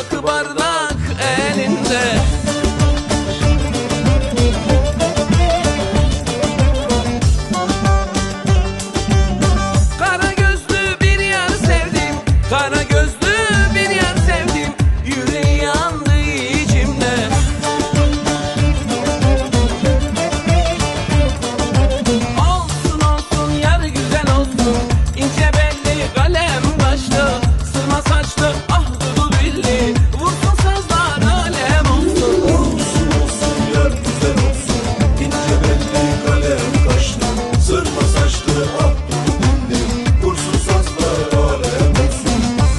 rakı bardak elinde. Kara gözlü bir yar sevdim, kara gözlü bir yar sevdim, yüreği yandı içimde. Olsun olsun yar güzel olsun, ince belli kalem kaşlı, sırma saçlı ah dudu dilli, vursun sazlar alem olsun. Olsun olsun yar güzel olsun, ince belli kalem kaşlı, sırma saçlı ah dudu dilli, vursun sazlar alem olsun.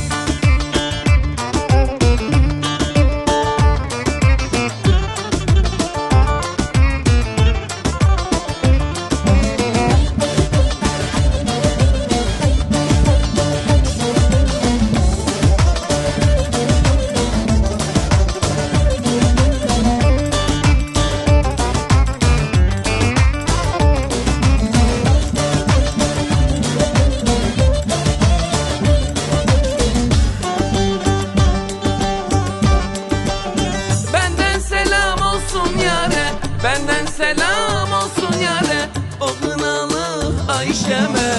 Benden selam olsun yare, benden selam olsun yare, o kınalı Ayşe'me.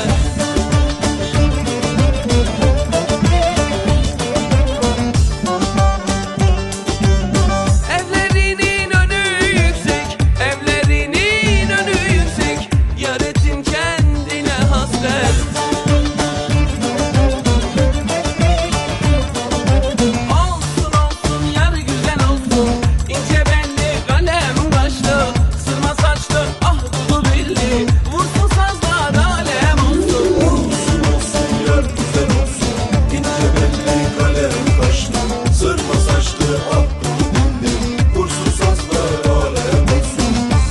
Evlerinin önü yüksek, evlerinin önü yüksek, yar ettim kendine hasret. Olsun olsun yar güzel olsun, ince belli kalem kaşlı, sırma saçlı ah dudu dilli, vursun sazlar alem olsun. Olsun olsun yar güzel olsun, ince belli kalem kaşlı, sırma saçlı ah dudu dilli, vursun sazlar alem olsun.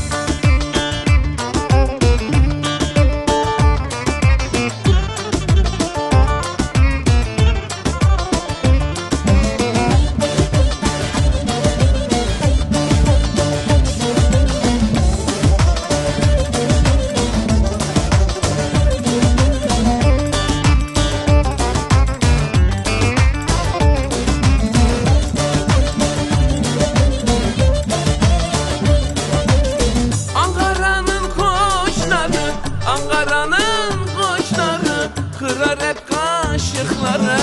Ankara'nın koçları, Ankara'nın koçları, kırar hep kaşıkları.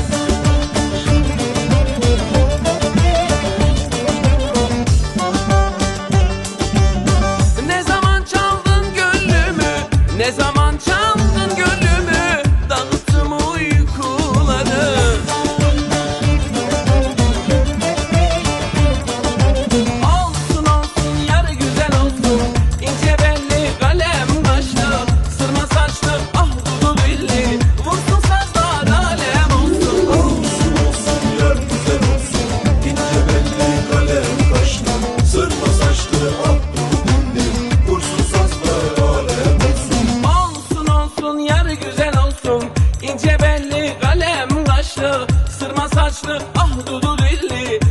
Ne zaman çaldın gönlümü, ne zaman çaldın gönlümü, dağıttım uykuları. Olsun olsun yar güzel olsun, ince belli kalem kaşlı, sırma saçlı ah dudu dilli, vursun sazlar alem olsun. Olsun olsun yar güzel olsun, ince belli kalem kaşlı, sırma saçlı ah dudu dilli, vursun sazlar alem olsun. Olsun olsun yar güzel olsun, ince belli kalem kaşlı, sırma saçlı ah dudu dilli,